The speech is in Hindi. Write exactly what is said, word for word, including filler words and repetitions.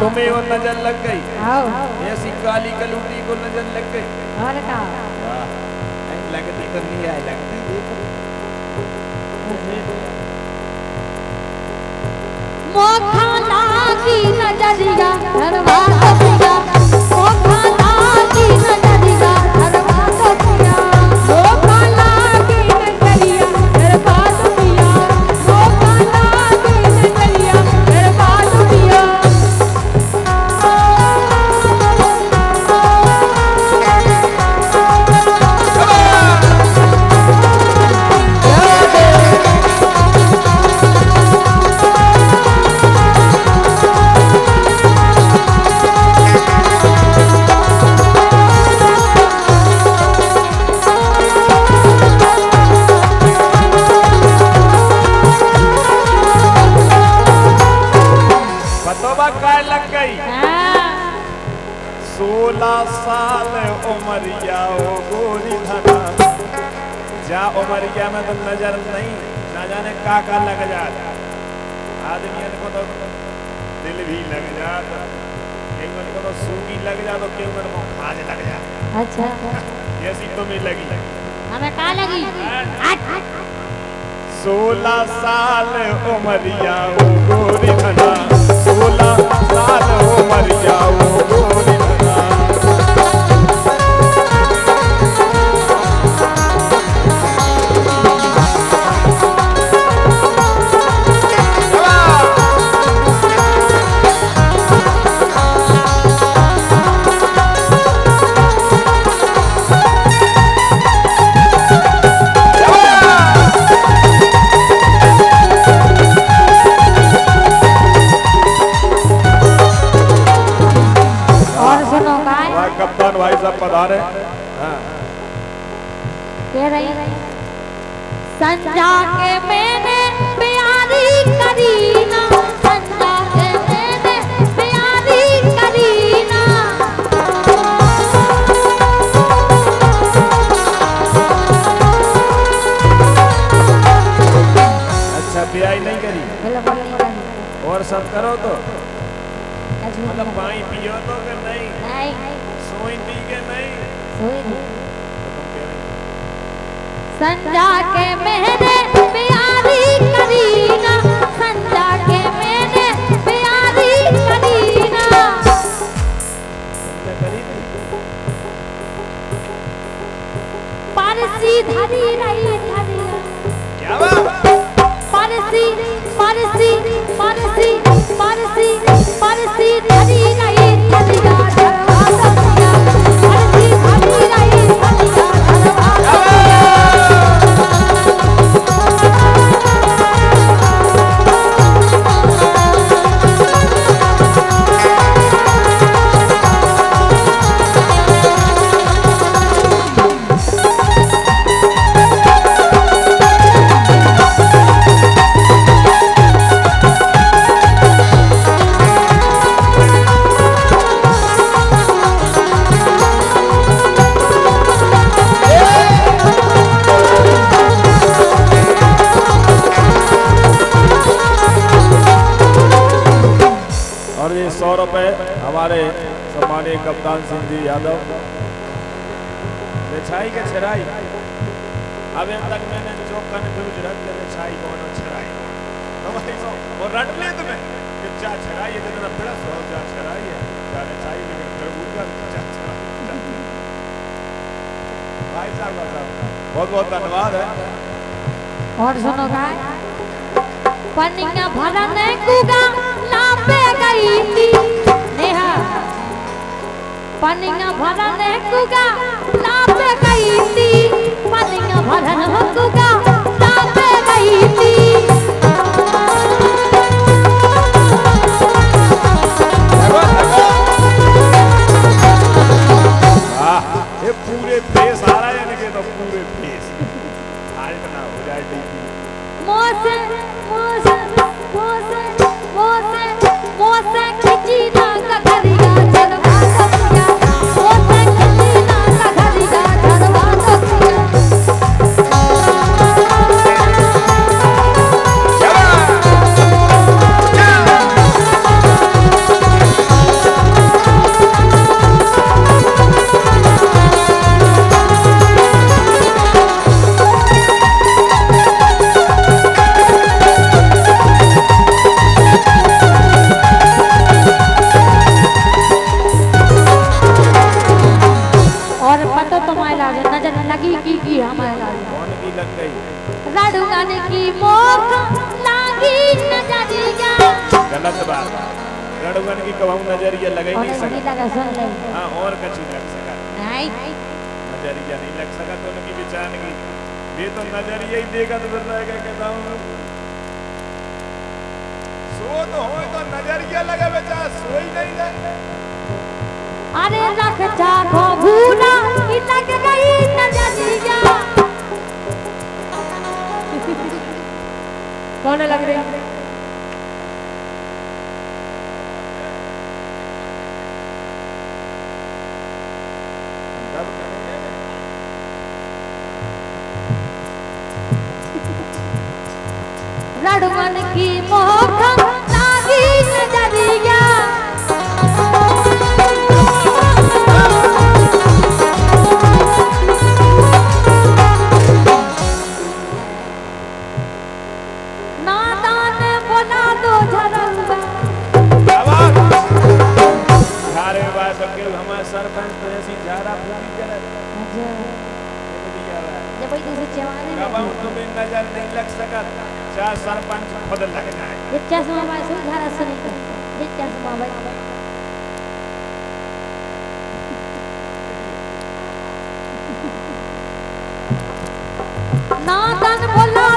तुम्हें वो नजर लग गई, ऐसी काली कलूटी को नजर लग गई। और का लगती तो नहीं है, लगती मोखा लागी नजरिया धरवा सपिया, मोखा लागी नजरिया धरवा सपिया, मोखा लागी नजरिया धरवा सपिया, मोखा लागी नजरिया धरवा सपिया। सोलह साल उमरिया ओ गोरी धना, जा उमरिया में तो नजर नहीं, ना जाने का का लग जाता, आदमी को तो दिल भी लग जाता, केवल को तो सूगी लग जा तो केवल को खाज लग जाता। अच्छा जैसी तुम्हें लगी, हमें का लगी? सोलह साल उमरिया ओ गोरी धना, सोलह साल उमरिया ओ गोरी धना। कप्तान भाई साहब पधारे। कह रही संजा के मैंने प्यारी करीना, संजा के मैंने प्यारी करीना, अच्छा ब्याह नहीं करी, बिल्कुल नहीं करी, और सब करो तो मतलब पानी पियो तो कि नहीं, नहीं सोई पी के नहीं, सोई नहीं। संजा के मैंने प्यारी करीना, संजा के मैंने प्यारी करीना, परसी धरी रही धरिया, क्या बात? परसी परसी परसी परसी परसी धरी रही धरिया धरवा सपिया, परसी धरी रही धरिया धरवा सपिया। सौ रुपए हमारे सम्मानीय कप्तान सिंह जी यादव, छाई के छराई अभी तक मैंने जो कंफ्यूज रख के छाई कौन छराई हमारी सौ और रट ले तुम्हें कि जा छराई है जितना बड़ा सौ जा छराई है जाने छाई लेकिन फिर उनका जा छराई। भाई साहब बहुत बहुत धन्यवाद है। और सुनो गाय पनिया भरन कुगा लापे गई थी नेहा, पनिया भरन कुगा लापे गई थी, पनिया भरन कुगा लापे गई थी। ये पूरे फेस आ रहा है यानी कि तो पूरे फेस हाल्ट ना हो जाए। मोसे मोसे मोसे मोसे मोसे खिची ना कगरिया धरवा सपिया, मोसे खिची ना कगरिया धरवा सपिया। की मोख लागी नजरिया। गलत बात। रड़ुअन की कबहू नजरिया लग ही नहीं लगा सका। सुन ले। हाँ और कच्ची लग सका नहीं नजरिया नहीं लग सका तो उनकी बिचान की ये तो नजरिया ही देगा तो फिर रहेगा कहता हूँ सो तो हो तो नजरिया लगे बेचा सोई नहीं जाए। अरे रख जागो भूरा कि लग गई नजरिया। कौन लग रही रड़ुअन की मोख लागी नजरिया। नादान बोला दो झरंबा। झारे बात के हमारे सरपंच तो ऐसी झारा पूरी करे जब कोई दूसरे जवाने में कब तुम्हें नजर नहीं लग सका चाहे सरपंच खुद लग जाए। ये चश्मा भाई सुन झारा सुनी का ये चश्मा भाई नादान बोला